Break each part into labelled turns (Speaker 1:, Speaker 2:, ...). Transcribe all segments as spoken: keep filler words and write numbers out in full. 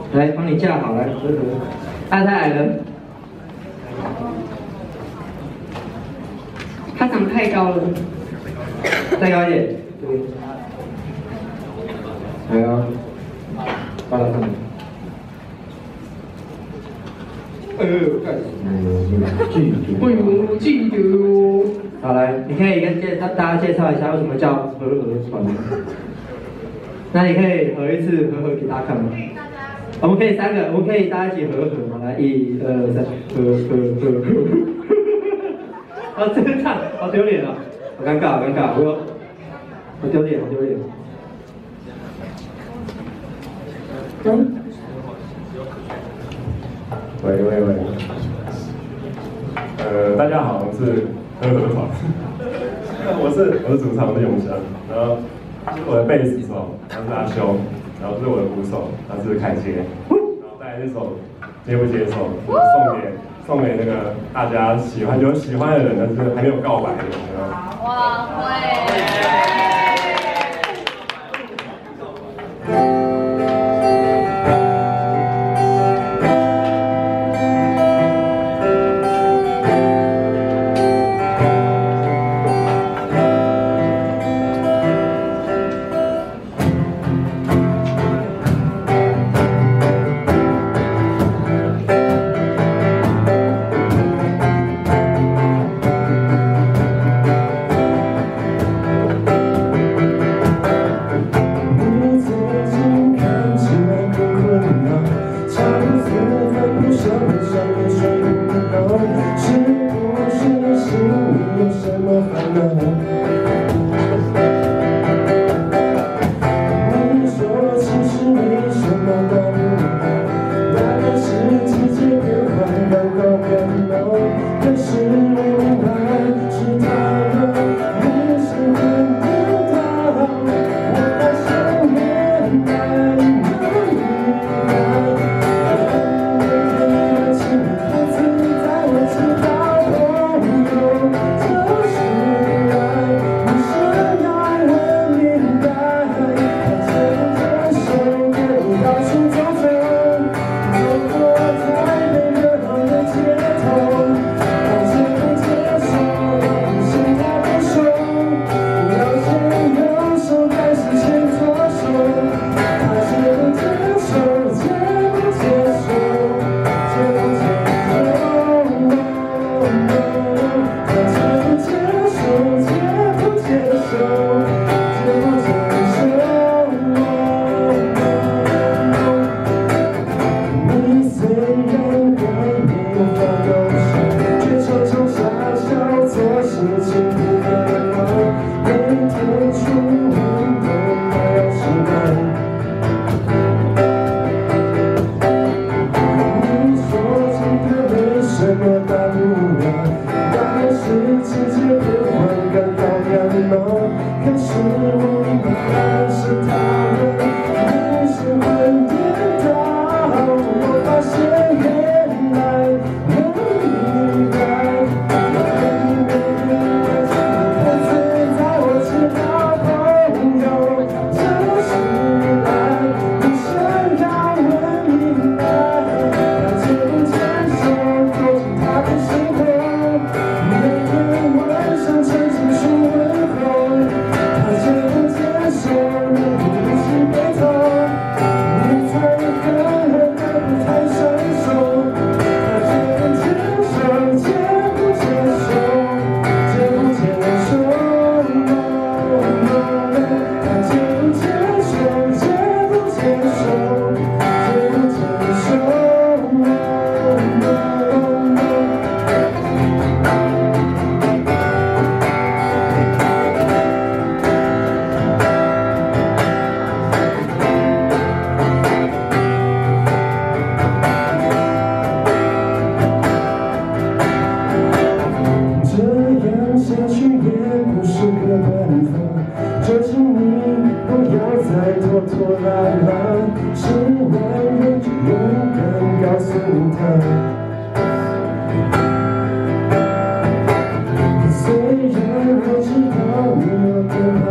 Speaker 1: 来帮你架好，来合合。他太矮了，
Speaker 2: 他长得太高了，
Speaker 1: 再高一点，这边。来哦，放到上面。哎呦，干！
Speaker 2: 哎呦，记得哟。
Speaker 1: 好，来，你可以跟介大大家介绍一下为什么叫和和团。那你可以合一次和和给大家看吗？我们可以三个，我们可以大家一起和和嘛，来，一二三，和和和和。啊，真的唱，好丢脸啊！好尴尬，好尴尬，我有，好丢脸，好丢脸。嗯。
Speaker 3: 喂喂喂。呃，大家好，我是和和团。我是我是主唱，我是永生，然后我的贝斯手他是阿修，然后是我的鼓手他是凯杰，然后带来这首接不接受，送给送给那个大家喜欢有喜欢的人，但是还没有告白的，有没有？
Speaker 4: 哇，会。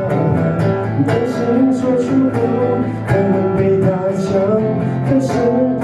Speaker 5: 说出口可能被打枪，可是。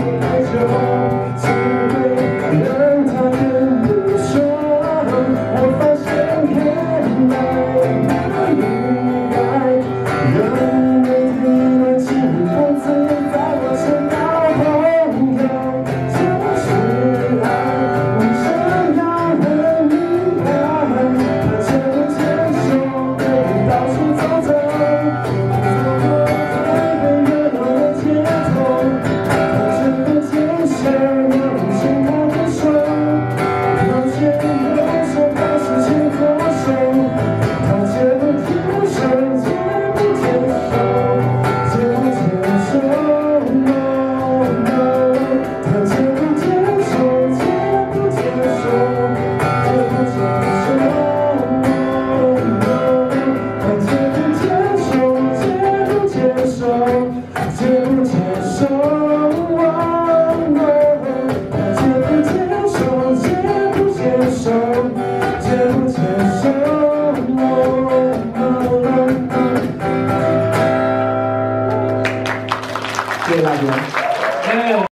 Speaker 1: 谢谢大家。哎